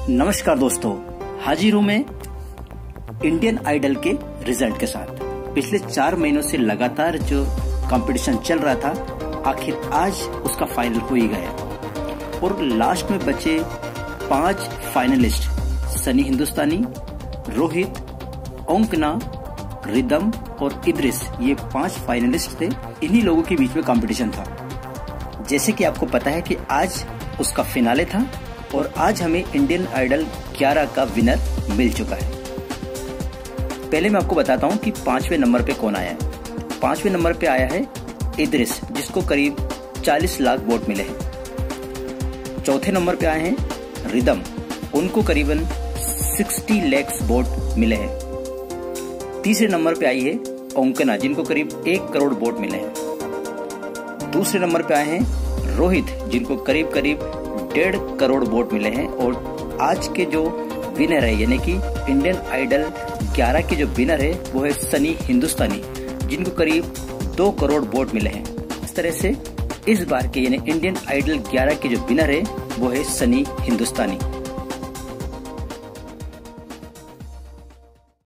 नमस्कार दोस्तों, हाजिर हूं मैं इंडियन आइडल के रिजल्ट के साथ। पिछले 4 महीनों से लगातार जो कंपटीशन चल रहा था, आखिर आज उसका फाइनल हो ही गया और लास्ट में बचे 5 फाइनलिस्ट सनी हिंदुस्तानी, रोहित, ओंकना, रिदम और इद्रिस। ये 5 फाइनलिस्ट थे। इन्हीं लोगों के बीच में कंपटीशन था। जैसे कि आपको पता है कि आज उसका फिनाले था और आज हमें इंडियन आइडल 11 का विनर मिल चुका है। पहले मैं आपको बताता हूं कि 5वें नंबर पे कौन आया है। 5वें नंबर पे आया है इद्रिस, जिसको करीब 40 लाख वोट मिले हैं। चौथे नंबर पे आए हैं रिदम, उनको करीबन 60 लाख वोट मिले हैं। तीसरे नंबर पे आई है ओंकना, जिनको करीब 1 करोड़ वोट मिले हैं। दूसरे नंबर पे आए हैं रोहित, जिनको करीब 1.5 करोड़ वोट मिले हैं। और आज के जो विनर है, यानी कि इंडियन आइडल 11 के जो विनर है वो है सनी हिंदुस्तानी, जिनको करीब 2 करोड़ वोट मिले हैं। इस तरह से इस बार के यानी इंडियन आइडल 11 के जो विनर है वो है सनी हिंदुस्तानी।